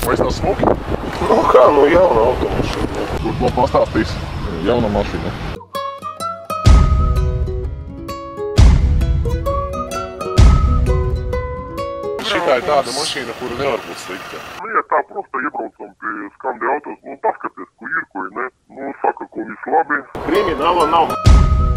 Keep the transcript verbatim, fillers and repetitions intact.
Vairs nav smuki? Nu kā, nu jauna automašīna. Kur man pastāstīs? Jauna mašīna. Šitā ir tāda mašīna, kura nevar būt slikta. Nu, ja tā просто iebraucam pie Skandi autos, nu paskaties, ko ir, ko ir, ne? Nu, saka, ko viss labi. Krimināla nav.